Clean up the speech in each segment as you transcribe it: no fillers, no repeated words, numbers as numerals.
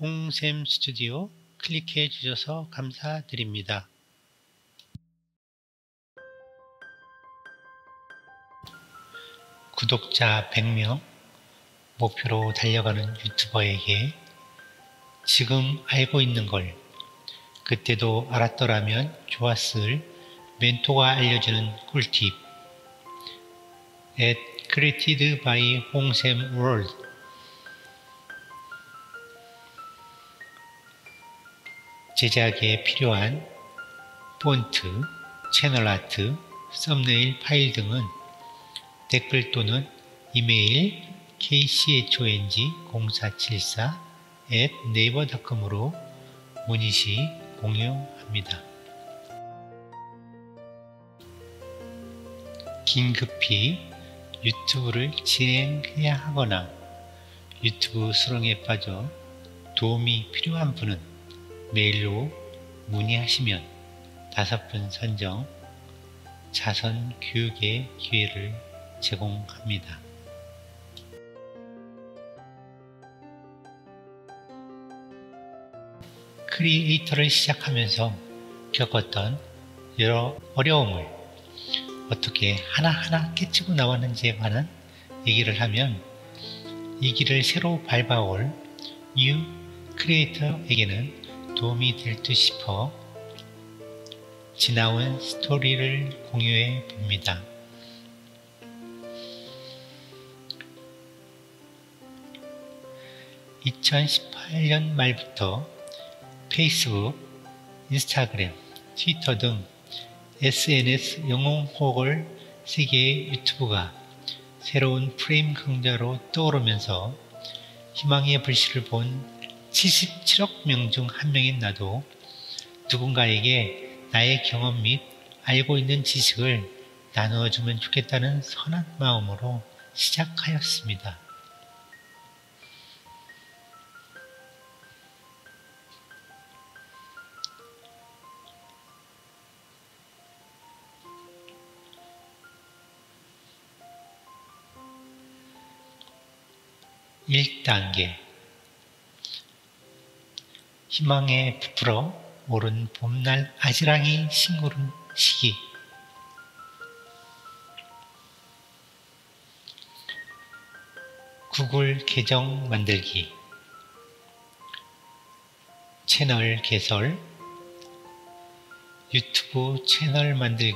홍샘 스튜디오 클릭해 주셔서 감사드립니다. 구독자 100명 목표로 달려가는 유튜버에게 지금 알고 있는 걸 그때도 알았더라면 좋았을 멘토가 알려주는 꿀팁 created by 홍샘 월드. 제작에 필요한 폰트, 채널 아트, 썸네일 파일 등은 댓글 또는 이메일 kchong0474@naver.com으로 문의 시 공유합니다. 긴급히 유튜브를 진행해야 하거나 유튜브 수렁에 빠져 도움이 필요한 분은 메일로 문의하시면 5분 선정 자선 교육의 기회를 제공합니다. 크리에이터를 시작하면서 겪었던 여러 어려움을 어떻게 하나하나 깨치고 나왔는지에 관한 얘기를 하면 이 길을 새로 밟아올 뉴 크리에이터에게는 도움이 될 듯 싶어 지나온 스토리를 공유해 봅니다. (2018년) 말부터 페이스북, 인스타그램, 트위터 등 SNS 영웅호흡을 세계의 유튜브가 새로운 프레임 강자로 떠오르면서 희망의 불씨를 본 77억 명 중 한 명인 나도 누군가에게 나의 경험 및 알고 있는 지식을 나누어 주면 좋겠다는 선한 마음으로 시작하였습니다. (1단계) 희망에 부풀어 오른 봄날 아지랑이 싱그러운 시기. 구글 계정 만들기, 채널 개설, 유튜브 채널 만들기,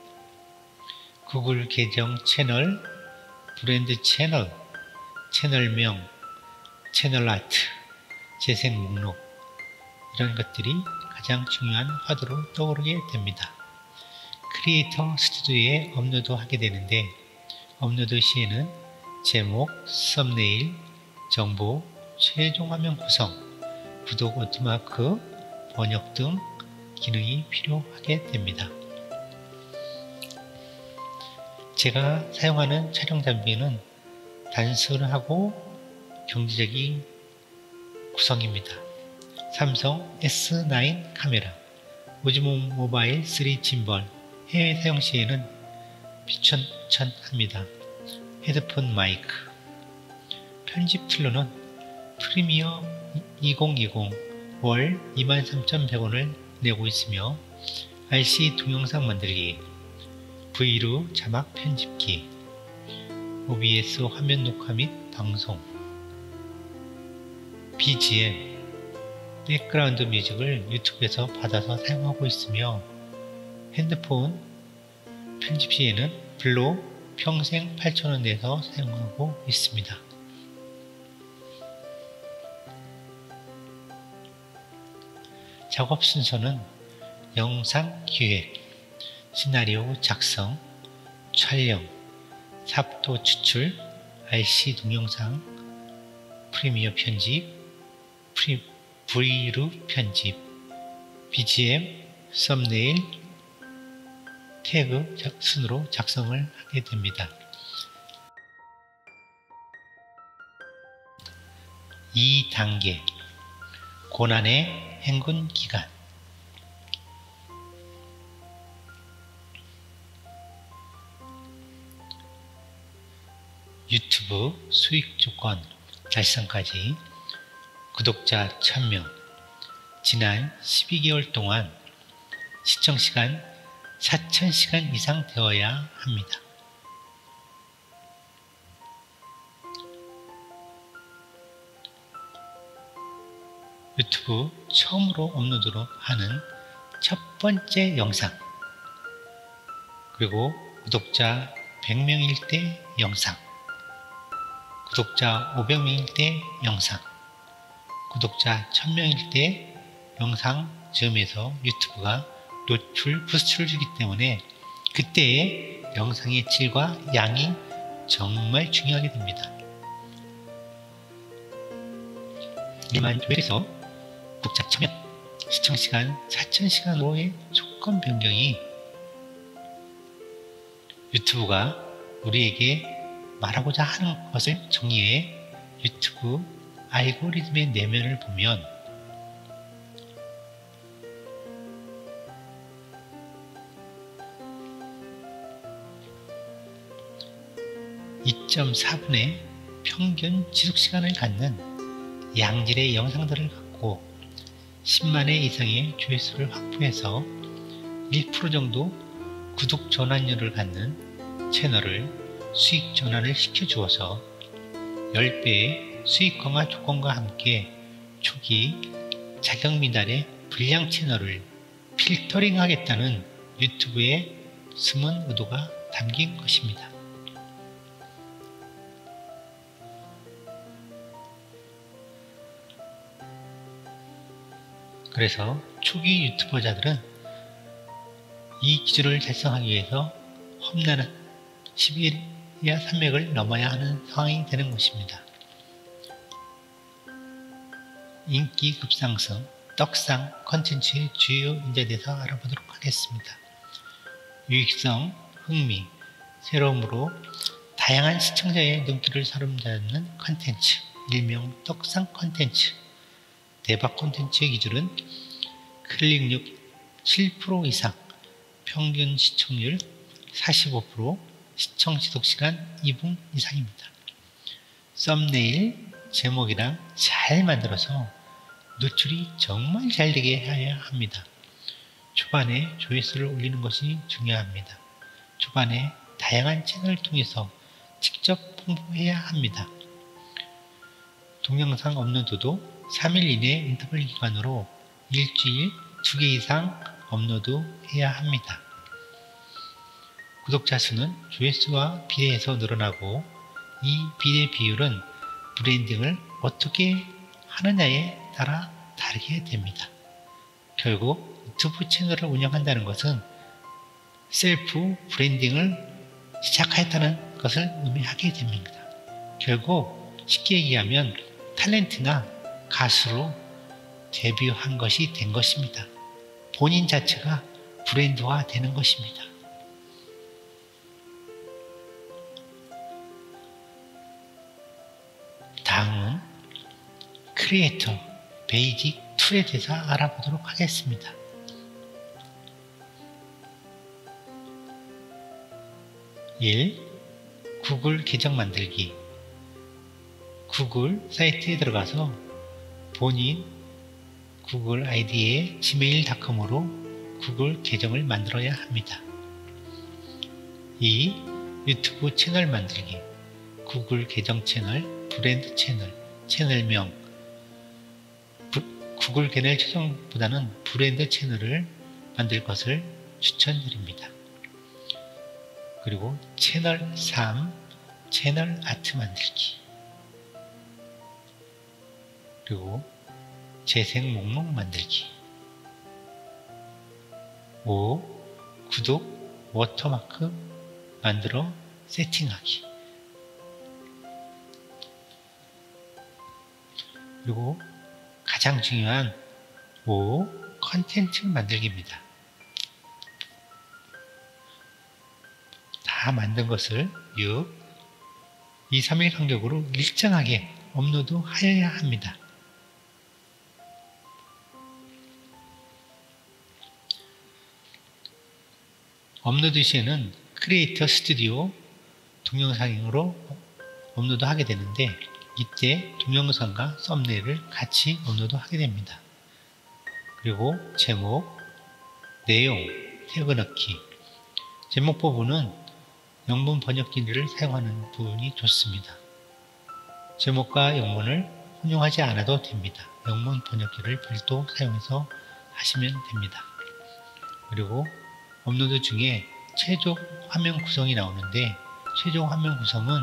구글 계정 채널, 브랜드 채널, 채널명, 채널 아트, 재생 목록 이런 것들이 가장 중요한 화두로 떠오르게 됩니다. 크리에이터 스튜디오에 업로드하게 되는데 업로드 시에는 제목, 썸네일, 정보, 최종 화면 구성, 구독 워터마크, 번역 등 기능이 필요하게 됩니다. 제가 사용하는 촬영 장비는 단순하고 경제적인 구성입니다. 삼성 S9 카메라, 오즈모 모바일 3 짐벌, 해외 사용 시에는 비추천합니다. 헤드폰 마이크, 편집 툴로는 프리미어 2020 월 23,100원을 내고 있으며 RC 동영상 만들기, 브이로그 자막 편집기, OBS 화면 녹화 및 방송, BGM, 백그라운드 뮤직을 유튜브에서 받아서 사용하고 있으며 핸드폰 편집 시에는 블로 평생 8,000원 내서 사용하고 있습니다. 작업 순서는 영상 기획, 시나리오 작성, 촬영, 삽도 추출, RC 동영상, 프리미어 편집, 브이로그 편집, BGM, 썸네일, 태그 순으로 작성을 하게 됩니다. 2단계 고난의 행군 기간. 유튜브 수익 조건 달성까지 구독자 1000명, 지난 12개월 동안 시청시간 4000시간 이상 되어야 합니다. 유튜브 처음으로 업로드로 하는 첫 번째 영상, 그리고 구독자 100명일 때 영상, 구독자 500명일 때 영상, 구독자 1000명일 때 영상 즈음에서 유튜브가 노출 부스트를 주기 때문에 그때의 영상의 질과 양이 정말 중요하게 됩니다. 일만 조회해서 구독자 1000명, 시청시간 4000시간으로의 조건 변경이 유튜브가 우리에게 말하고자 하는 것을 정리해 유튜브 알고리즘의 내면을 보면 2.4분의 평균 지속시간을 갖는 양질의 영상들을 갖고 10만회 이상의 조회수를 확보해서 1% 정도 구독 전환율을 갖는 채널을 수익 전환을 시켜주어서 10배의 수익 강화 조건과 함께 초기 자격 미달의 불량 채널을 필터링 하겠다는 유튜브의 숨은 의도가 담긴 것입니다. 그래서 초기 유튜버자들은 이 기준을 달성하기 위해서 험난한 11 이하 산맥을 넘어야 하는 상황이 되는 것입니다. 인기 급상승, 떡상 콘텐츠의 주요 인재에 대해서 알아보도록 하겠습니다. 유익성, 흥미, 새로움으로 다양한 시청자의 눈길을 사로잡는 콘텐츠, 일명 떡상 콘텐츠. 대박 콘텐츠의 기준은 클릭률 7% 이상, 평균 시청률 45%, 시청 지속시간 2분 이상입니다. 썸네일, 제목이랑 잘 만들어서 노출이 정말 잘 되게 해야 합니다. 초반에 조회수를 올리는 것이 중요합니다. 초반에 다양한 채널을 통해서 직접 홍보해야 합니다. 동영상 업로드도 3일 이내 인터벌 기간으로 일주일 2개 이상 업로드해야 합니다. 구독자 수는 조회수와 비례해서 늘어나고 이 비례 비율은 브랜딩을 어떻게 하느냐에 따라 다르게 됩니다. 결국 유튜브 채널을 운영한다는 것은 셀프 브랜딩을 시작하였다는 것을 의미하게 됩니다. 결국 쉽게 얘기하면 탤런트나 가수로 데뷔한 것이 된 것입니다. 본인 자체가 브랜드화 되는 것입니다. 다음은 크리에이터 베이직 툴에 대해서 알아보도록 하겠습니다. 1. 구글 계정 만들기. 구글 사이트에 들어가서 본인 구글 아이디에 gmail.com으로 구글 계정을 만들어야 합니다. 2. 유튜브 채널 만들기. 구글 계정 채널, 브랜드 채널, 채널명, 구글 계정 채널보다는 브랜드 채널을 만들 것을 추천드립니다. 그리고 채널 3, 채널 아트 만들기. 그리고 재생 목록 만들기. 5. 구독 워터마크 만들어 세팅하기. 그리고 가장 중요한 5. 컨텐츠 만들기입니다. 다 만든 것을 6. 2, 3일 간격으로 일정하게 업로드하여야 합니다. 업로드 시에는 크리에이터 스튜디오 동영상으로 업로드하게 되는데 이때 동영상과 썸네일을 같이 업로드하게 됩니다. 그리고 제목, 내용, 태그 넣기. 제목 부분은 영문 번역기를 사용하는 부분이 좋습니다. 제목과 영문을 혼용하지 않아도 됩니다. 영문 번역기를 별도 사용해서 하시면 됩니다. 그리고 업로드 중에 최종 화면 구성이 나오는데, 최종 화면 구성은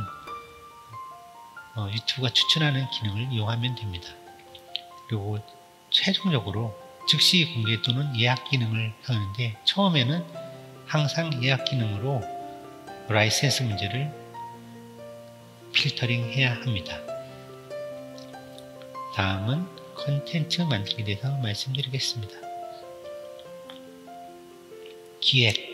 유튜브가 추천하는 기능을 이용하면 됩니다. 그리고 최종적으로 즉시 공개 또는 예약 기능을 하는데, 처음에는 항상 예약 기능으로 라이센스 문제를 필터링 해야 합니다. 다음은 컨텐츠 만들기에 대해서 말씀드리겠습니다. 기획.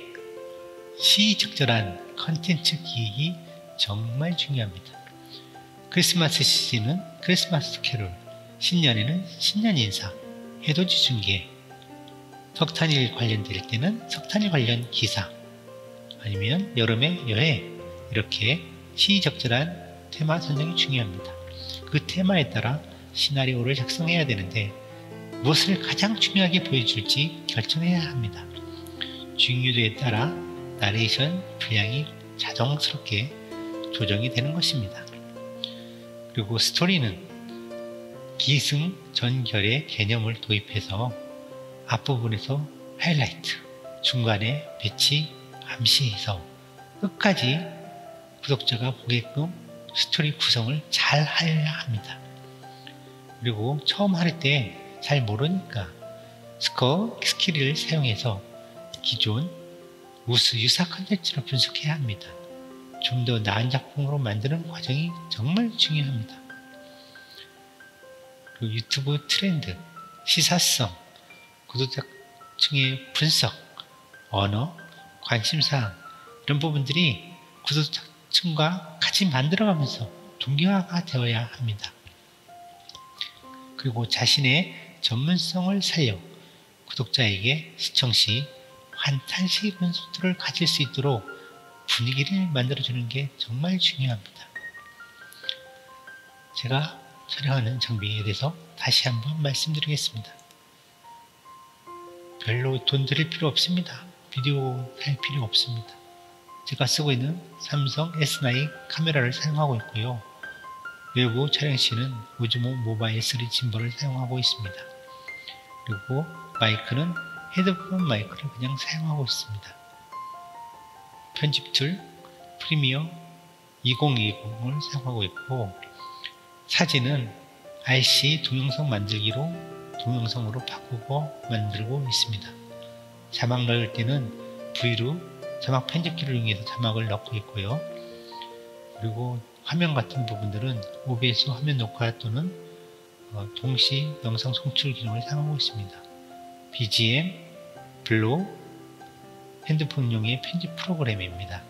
시적절한 컨텐츠 기획이 정말 중요합니다. 크리스마스 시즌은 크리스마스 캐롤, 신년에는 신년 인사, 해돋이 중계, 석탄일 관련될 때는 석탄일 관련 기사, 아니면 여름의 여행, 이렇게 시적절한 테마 선정이 중요합니다. 그 테마에 따라 시나리오를 작성해야 되는데, 무엇을 가장 중요하게 보여줄지 결정해야 합니다. 중요도에 따라 나레이션 분량이 자동스럽게 조정이 되는 것입니다. 그리고 스토리는 기승전결의 개념을 도입해서 앞부분에서 하이라이트, 중간에 배치, 암시해서 끝까지 구독자가 보게끔 스토리 구성을 잘 해야 합니다. 그리고 처음 할 때 잘 모르니까 스코어 스킬을 사용해서 기존 우수 유사 컨텐츠를 분석해야 합니다. 좀 더 나은 작품으로 만드는 과정이 정말 중요합니다. 그리고 유튜브 트렌드, 시사성, 구독자층의 분석, 언어, 관심사항, 이런 부분들이 구독자층과 같이 만들어가면서 동기화가 되어야 합니다. 그리고 자신의 전문성을 살려 구독자에게 시청 시 환탄시 분수들을 가질 수 있도록 분위기를 만들어주는 게 정말 중요합니다. 제가 촬영하는 장비에 대해서 다시 한번 말씀드리겠습니다. 별로 돈 들일 필요 없습니다. 비디오 할 필요 없습니다. 제가 쓰고 있는 삼성 S9 카메라를 사용하고 있고요. 외부 촬영 시는 오즈모 모바일 3 짐벌을 사용하고 있습니다. 그리고 마이크는 헤드폰 마이크를 그냥 사용하고 있습니다. 편집 툴 프리미어 2020을 사용하고 있고, 사진은 RC 동영상 만들기로 동영상으로 바꾸고 만들고 있습니다. 자막 넣을 때는 V로 자막 편집기를 이용해서 자막을 넣고 있고요. 그리고 화면 같은 부분들은 OBS 화면 녹화 또는 동시 영상 송출 기능을 사용하고 있습니다. BGM, 블로, 핸드폰용의 편집 프로그램입니다.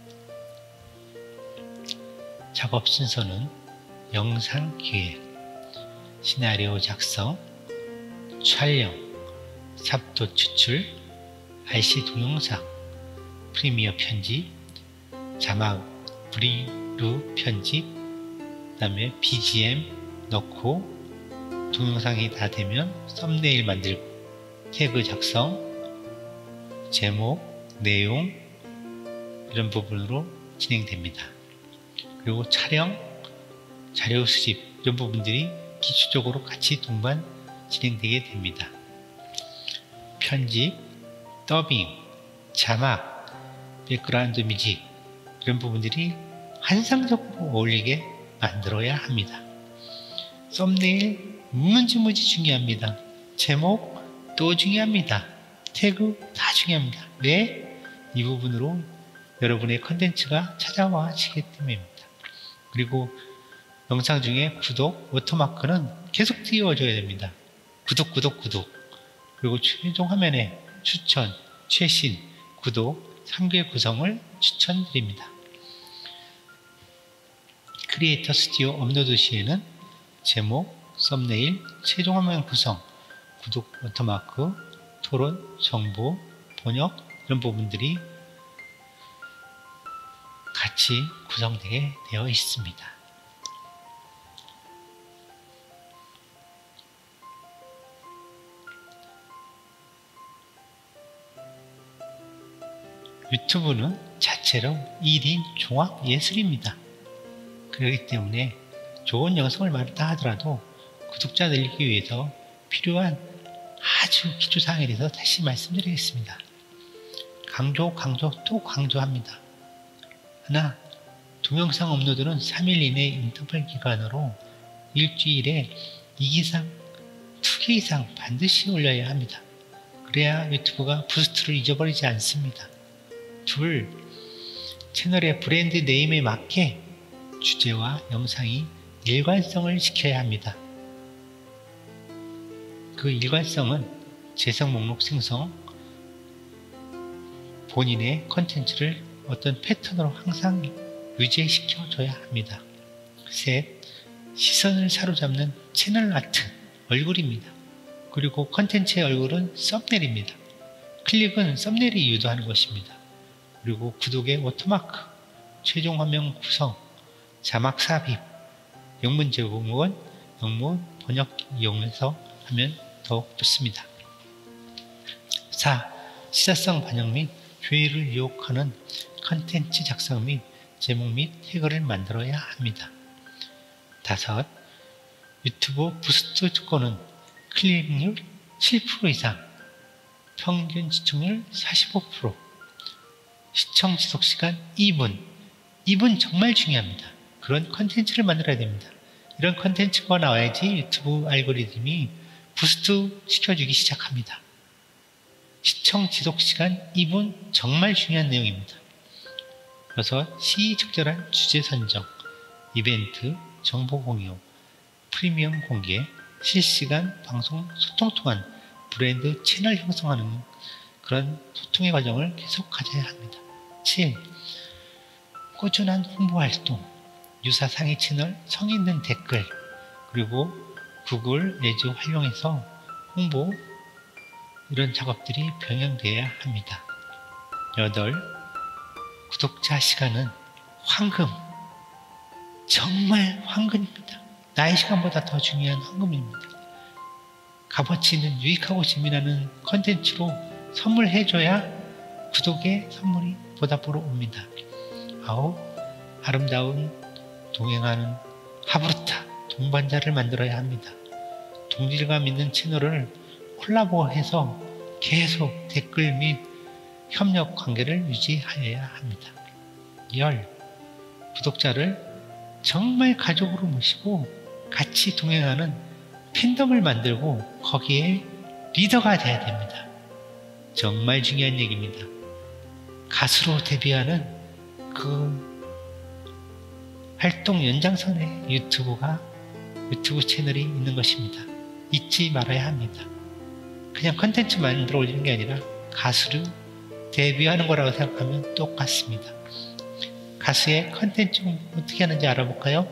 작업 순서는 영상 기획, 시나리오 작성, 촬영, 삽도 추출, RC 동영상, 프리미어 편집, 자막 브리루 편집, 그 다음에 BGM 넣고 동영상이 다 되면 썸네일 만들고 태그 작성, 제목, 내용, 이런 부분으로 진행됩니다. 그리고 촬영, 자료 수집, 이런 부분들이 기초적으로 같이 동반 진행되게 됩니다. 편집, 더빙, 자막, 백그라운드 뮤직, 이런 부분들이 환상적으로 어울리게 만들어야 합니다. 썸네일 무지무지 중요합니다. 제목 또 중요합니다. 태그 다 중요합니다. 왜? 이 부분으로 여러분의 컨텐츠가 찾아와지기 때문입니다. 그리고 영상 중에 구독, 워터마크는 계속 띄워줘야 됩니다. 구독. 그리고 최종 화면에 추천, 최신, 구독, 3개 구성을 추천드립니다. 크리에이터 스튜디오 업로드 시에는 제목, 썸네일, 최종 화면 구성, 구독, 워터마크, 토론, 정보, 번역, 이런 부분들이 같이 구성되게 되어 있습니다. 유튜브는 자체로 1인 종합 예술입니다. 그렇기 때문에 좋은 영상을 만들다 하더라도 구독자 늘리기 위해서 필요한 아주 기초사항에 대해서 다시 말씀드리겠습니다. 강조 또 강조합니다. 하나, 동영상 업로드는 3일 이내 인터벌 기간으로 일주일에 2개 이상 반드시 올려야 합니다. 그래야 유튜브가 부스트를 잊어버리지 않습니다. 둘, 채널의 브랜드 네임에 맞게 주제와 영상이 일관성을 지켜야 합니다. 그 일관성은 재생 목록 생성, 본인의 컨텐츠를 어떤 패턴으로 항상 유지시켜줘야 합니다. 셋, 시선을 사로잡는 채널 아트, 얼굴입니다. 그리고 컨텐츠의 얼굴은 썸네일입니다. 클릭은 썸네일이 유도하는 것입니다. 그리고 구독의 워터마크, 최종 화면 구성, 자막 삽입, 영문 제공은 영문 번역 이용해서 하면 더욱 좋습니다. 4. 시사성 반영 및 조회를 유혹하는 컨텐츠 작성 및 제목 및 태그를 만들어야 합니다. 5. 유튜브 부스트 조건은 클릭률 7% 이상, 평균 시청률 45%, 시청 지속시간 2분. 2분 정말 중요합니다. 그런 컨텐츠를 만들어야 됩니다. 이런 컨텐츠가 나와야지 유튜브 알고리즘이 부스트 시켜주기 시작합니다. 시청 지속시간 2분 정말 중요한 내용입니다. 6. 시의적절한 주제 선정, 이벤트, 정보 공유, 프리미엄 공개, 실시간 방송 소통 통한 브랜드 채널 형성하는 그런 소통의 과정을 계속 가져야 합니다. 7. 꾸준한 홍보 활동, 유사 상위 채널 성의 있는 댓글, 그리고 구글 에즈 활용해서 홍보, 이런 작업들이 병행되어야 합니다. 8. 구독자 시간은 황금, 정말 황금입니다. 나의 시간보다 더 중요한 황금입니다. 값어치 있는 유익하고 재미나는 컨텐츠로 선물해줘야 구독의 선물이 보답으로 옵니다. 9. 아름다운 동행하는 하브루타, 동반자를 만들어야 합니다. 동질감 있는 채널을 콜라보해서 계속 댓글 및 협력 관계를 유지하여야 합니다. 10. 구독자를 정말 가족으로 모시고 같이 동행하는 팬덤을 만들고 거기에 리더가 돼야 됩니다. 정말 중요한 얘기입니다. 가수로 데뷔하는 그 활동 연장선에 유튜브 채널이 있는 것입니다. 잊지 말아야 합니다. 그냥 컨텐츠 만들어 올리는 게 아니라 가수로 데뷔하는 거라고 생각하면 똑같습니다. 가수의 컨텐츠 어떻게 하는지 알아볼까요?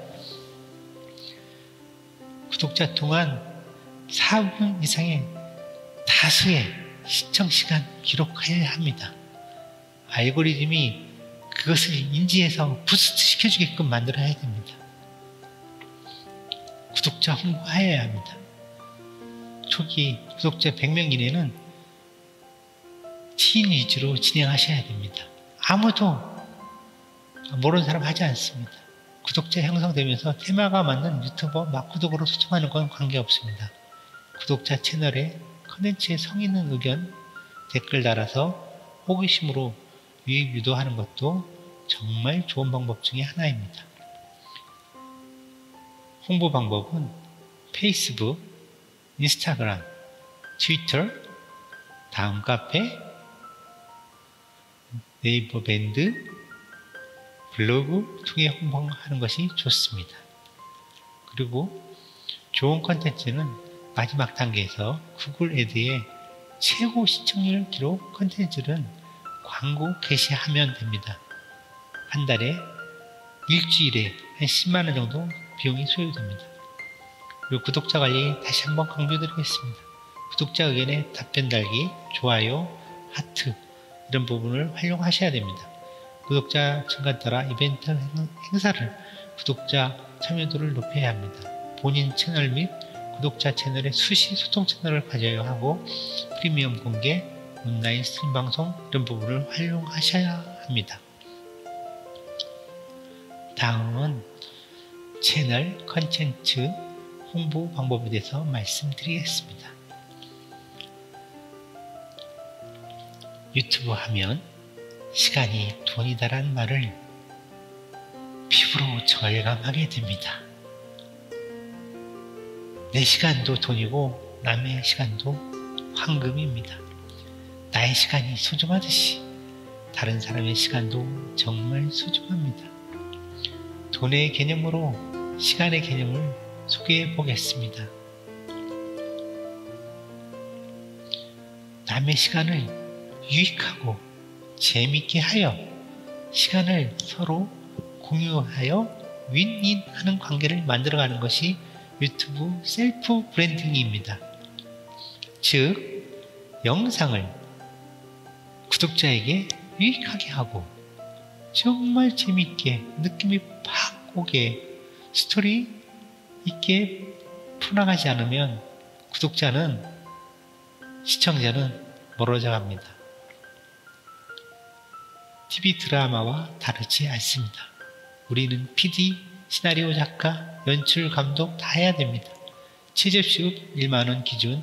구독자 동안 4분 이상의 다수의 시청시간 기록해야 합니다. 알고리즘이 그것을 인지해서 부스트 시켜주게끔 만들어야 됩니다. 구독자 홍보해야 합니다. 초기 구독자 100명 이내는 팀 위주로 진행하셔야 됩니다. 아무도 모르는 사람 하지 않습니다. 구독자 형성되면서 테마가 맞는 유튜버 막구독으로 소통하는 건 관계없습니다. 구독자 채널에 컨텐츠에 성의 있는 의견, 댓글 달아서 호기심으로 유입 유도하는 것도 정말 좋은 방법 중에 하나입니다. 홍보 방법은 페이스북, 인스타그램, 트위터, 다음 카페, 네이버 밴드, 블로그 통해 홍보하는 것이 좋습니다. 그리고 좋은 컨텐츠는 마지막 단계에서 구글 애드의 최고 시청률 기록 컨텐츠는 광고 게시하면 됩니다. 한 달에 일주일에 한 10만원 정도 비용이 소요됩니다. 그리고 구독자 관리 다시 한번 강조드리겠습니다. 구독자 의견에 답변 달기, 좋아요, 하트 이런 부분을 활용하셔야 됩니다. 구독자 증가 따라 이벤트 행사를 구독자 참여도를 높여야 합니다. 본인 채널 및 구독자 채널의 수시 소통 채널을 가져야 하고 프리미엄 공개, 온라인 스트림 방송 이런 부분을 활용하셔야 합니다. 다음은 채널 컨텐츠 홍보 방법에 대해서 말씀드리겠습니다. 유튜브 하면 시간이 돈이다라는 말을 피부로 절감하게 됩니다. 내 시간도 돈이고 남의 시간도 황금입니다. 나의 시간이 소중하듯이 다른 사람의 시간도 정말 소중합니다. 돈의 개념으로 시간의 개념을 소개해 보겠습니다. 남의 시간을 유익하고 재미있게 하여 시간을 서로 공유하여 윈윈하는 관계를 만들어가는 것이 유튜브 셀프 브랜딩입니다. 즉, 영상을 구독자에게 유익하게 하고 정말 재미있게 느낌이 팍 오게 스토리 있게 풀어나가지 않으면 구독자는 시청자는 멀어져 갑니다. TV 드라마와 다르지 않습니다. 우리는 PD, 시나리오 작가, 연출 감독 다 해야 됩니다. 최저시급 1만원 기준,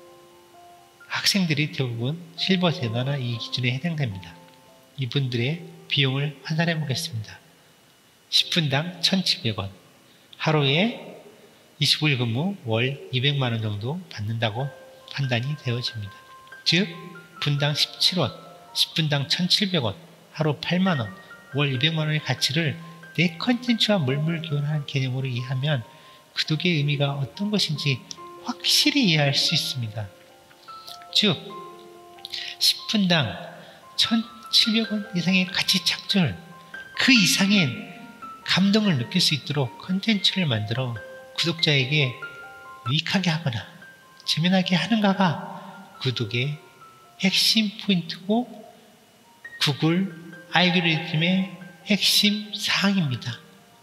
학생들이 대부분 실버 세대나 이 기준에 해당됩니다. 이분들의 비용을 환산해 보겠습니다. 10분당 1,700원, 하루에 25일 근무 월 200만원 정도 받는다고 판단이 되어집니다. 즉 분당 17원, 10분당 1,700원, 하루 8만원, 월 200만원의 가치를 내 컨텐츠와 물물교환하는 개념으로 이해하면 구독의 의미가 어떤 것인지 확실히 이해할 수 있습니다. 즉 10분당 1,700원 이상의 가치 착취를 그 이상의 감동을 느낄 수 있도록 컨텐츠를 만들어 구독자에게 유익하게 하거나 재미나게 하는가가 구독의 핵심 포인트고 구글 알고리즘의 핵심 사항입니다.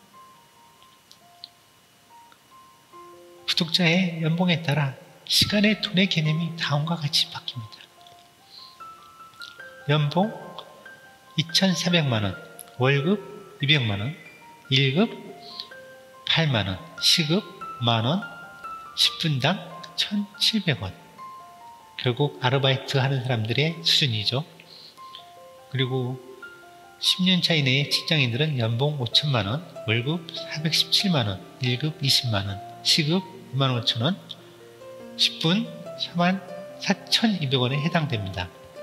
구독자의 연봉에 따라 시간의 돈의 개념이 다음과 같이 바뀝니다. 연봉 2,400만원, 월급 200만원, 1급 8만원, 시급 만원, 10분당 1,700원. 결국 아르바이트 하는 사람들의 수준이죠. 그리고 10년차 이내의 직장인들은 연봉 5천만원, 월급 417만원, 1급 20만원, 시급 25,000원, 10분 44,200원에 해당됩니다.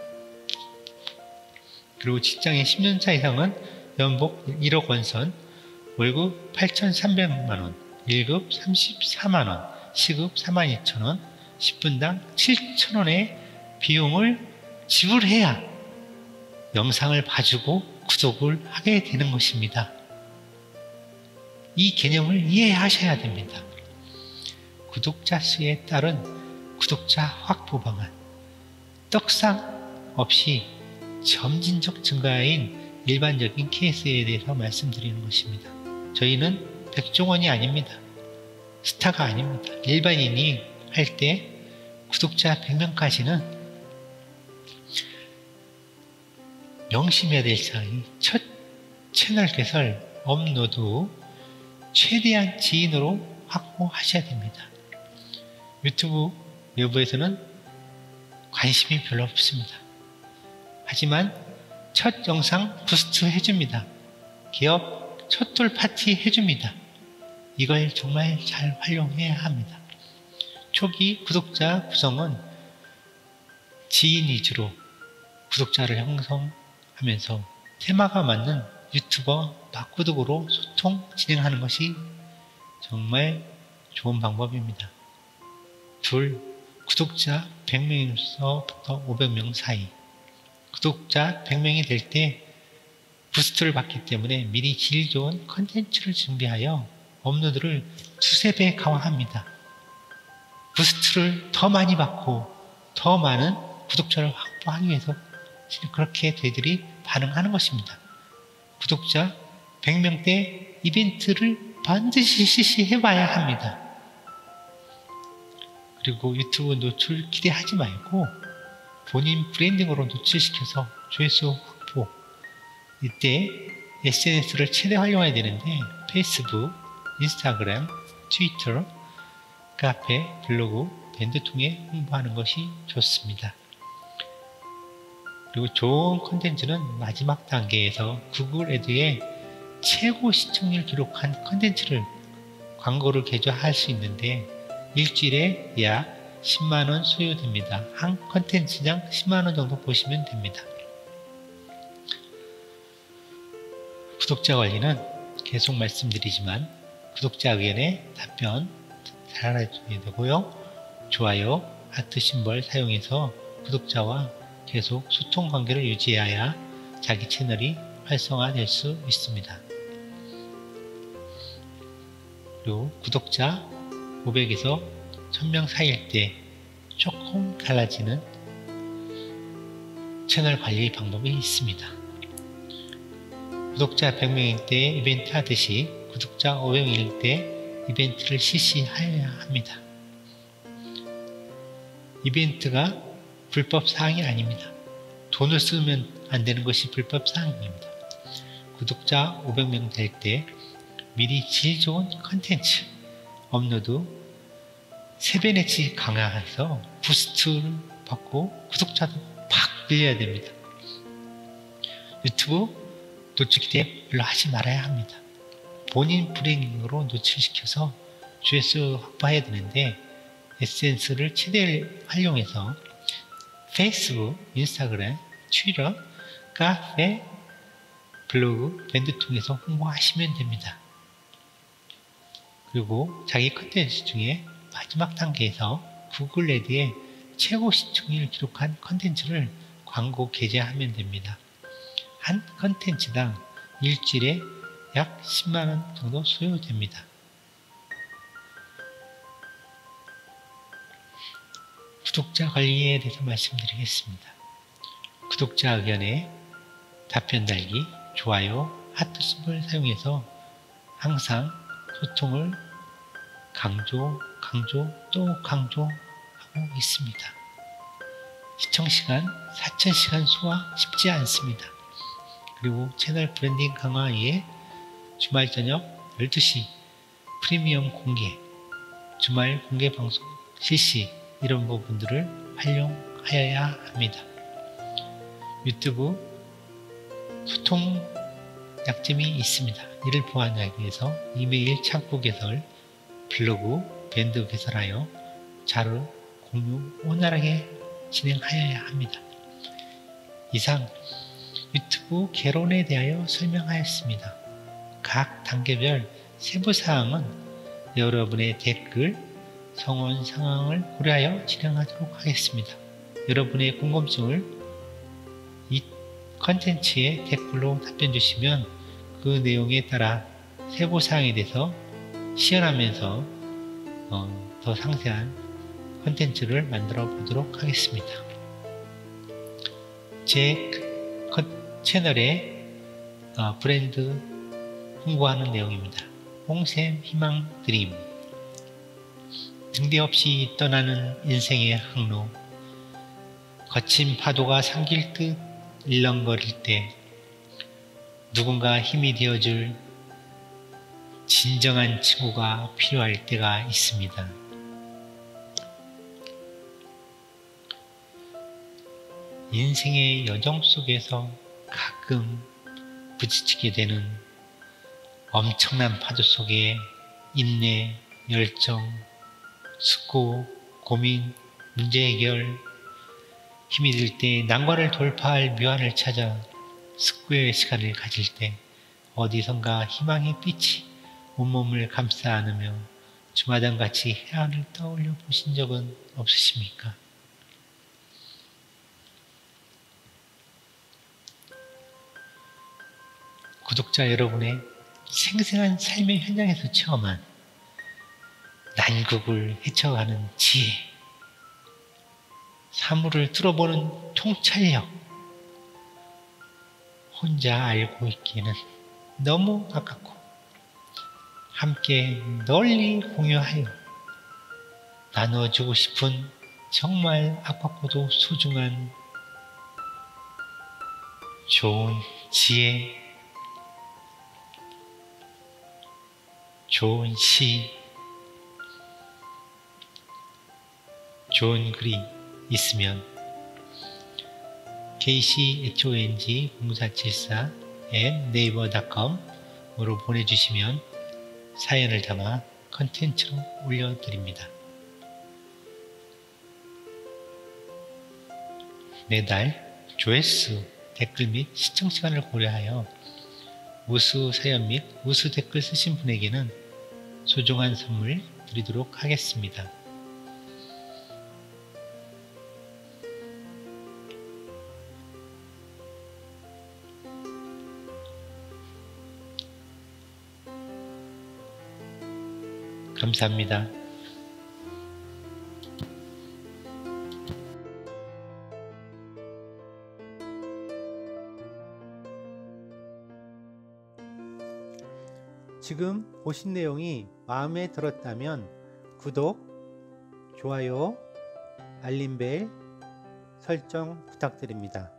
그리고 직장인 10년차 이상은 연봉 1억 원선, 월급 8,300만원, 1급 34만원, 시급 42,000원, 10분당 7,000원의 비용을 지불해야 영상을 봐주고 구독을 하게 되는 것입니다. 이 개념을 이해하셔야 됩니다. 구독자 수에 따른 구독자 확보 방안, 떡상 없이 점진적 증가인 일반적인 케이스에 대해서 말씀드리는 것입니다. 저희는 백종원이 아닙니다. 스타가 아닙니다. 일반인이 할 때 구독자 100명까지는 명심해야 될 사항이 첫 채널 개설, 업로드 후 최대한 지인으로 확보하셔야 됩니다. 유튜브 외부에서는 관심이 별로 없습니다. 하지만 첫 영상 부스트 해줍니다. 기업 첫돌 파티 해줍니다. 이걸 정말 잘 활용해야 합니다. 초기 구독자 구성은 지인 위주로 구독자를 형성하면서 테마가 맞는 유튜버 막구독으로 소통 진행하는 것이 정말 좋은 방법입니다. 둘, 구독자 100명에서부터 500명 사이. 구독자 100명이 될 때 부스트를 받기 때문에 미리 질 좋은 컨텐츠를 준비하여 업로드를 두세 배 강화합니다. 부스트를 더 많이 받고 더 많은 구독자를 확보하기 위해서 그렇게 저희들이 반응하는 것입니다. 구독자 100명대 이벤트를 반드시 실시해봐야 합니다. 그리고 유튜브 노출 기대하지 말고 본인 브랜딩으로 노출시켜서 조회수 확보. 이때 SNS를 최대 활용해야 되는데 페이스북, 인스타그램, 트위터, 카페, 블로그, 밴드 통해 홍보하는 것이 좋습니다. 그리고 좋은 콘텐츠는 마지막 단계에서 구글 애드에 최고 시청률 기록한 콘텐츠를 광고를 개조할 수 있는데 일주일에 약 10만원 소요됩니다. 한 콘텐츠당 10만원 정도 보시면 됩니다. 구독자 관리는 계속 말씀드리지만 구독자 의견에 답변 잘 해줘야 되고요. 좋아요, 하트 심벌 사용해서 구독자와 계속 소통 관계를 유지해야 자기 채널이 활성화될 수 있습니다. 그리고 구독자 500에서 1000명 사이일 때 조금 달라지는 채널 관리 방법이 있습니다. 구독자 100명일 때 이벤트 하듯이 구독자 500명일 때 이벤트를 실시해야 합니다. 이벤트가 불법 사항이 아닙니다. 돈을 쓰면 안 되는 것이 불법 사항입니다. 구독자 500명 될 때 미리 질 좋은 컨텐츠 업로드 3배 내지 강화해서 부스트를 받고 구독자도 팍 늘려야 됩니다. 유튜브 노출기 때 별로 하지 말아야 합니다. 본인 브랜딩으로 노출시켜서 조회수 확보해야 되는데 SNS를 최대 활용해서 페이스북, 인스타그램, 트위터, 카페, 블로그, 밴드 통해서 홍보하시면 됩니다. 그리고 자기 컨텐츠 중에 마지막 단계에서 구글 애드에 최고 시청률을 기록한 컨텐츠를 광고 게재하면 됩니다. 한 컨텐츠당 일주일에 약 10만원 정도 소요됩니다. 구독자 관리에 대해서 말씀드리겠습니다. 구독자 의견에 답변 달기, 좋아요, 하트 심볼 사용해서 항상 소통을 또 강조하고 있습니다. 시청시간 4000시간 소화 쉽지 않습니다. 그리고 채널 브랜딩 강화 위에 주말 저녁 12시 프리미엄 공개, 주말 공개 방송 실시 이런 부분들을 활용하여야 합니다. 유튜브 소통 약점이 있습니다. 이를 보완하기 위해서 이메일 창구 개설, 블로그, 밴드 개설하여 자료 공유 원활하게 진행하여야 합니다. 이상 유튜브 개론에 대하여 설명하였습니다. 각 단계별 세부사항은 여러분의 댓글, 성원 상황을 고려하여 진행하도록 하겠습니다. 여러분의 궁금증을 이 컨텐츠에 댓글로 답변 주시면 그 내용에 따라 세부사항에 대해서 시연하면서 더 상세한 컨텐츠를 만들어 보도록 하겠습니다. 제 채널에 브랜드 홍보하는 내용입니다. 홍샘 희망 드림, 등대 없이 떠나는 인생의 항로, 거친 파도가 삼킬 듯 일렁거릴 때 누군가 힘이 되어줄 진정한 친구가 필요할 때가 있습니다. 인생의 여정 속에서 가끔 부딪히게 되는 엄청난 파도 속에 인내, 열정, 수고, 고민, 문제 해결, 힘이 들 때 난관을 돌파할 묘안을 찾아 숙고의 시간을 가질 때 어디선가 희망의 빛이 온몸을 감싸 안으며 주마등같이 해안을 떠올려 보신 적은 없으십니까? 구독자 여러분의 생생한 삶의 현장에서 체험한 난국을 헤쳐가는 지혜, 사물을 뚫어보는 통찰력, 혼자 알고 있기에는 너무 아깝고 함께 널리 공유하여 나누어주고 싶은 정말 아깝고도 소중한 좋은 지혜, 좋은 시, 좋은 글이 있으면 kchong0474@naver.com으로 보내주시면 사연을 담아 컨텐츠로 올려드립니다. 매달 조회수, 댓글 및 시청 시간을 고려하여 우수 사연 및 우수 댓글 쓰신 분에게는 소중한 선물 드리도록 하겠습니다. 감사합니다. 지금 보신 내용이 마음에 들었다면 구독, 좋아요, 알림벨 설정 부탁드립니다.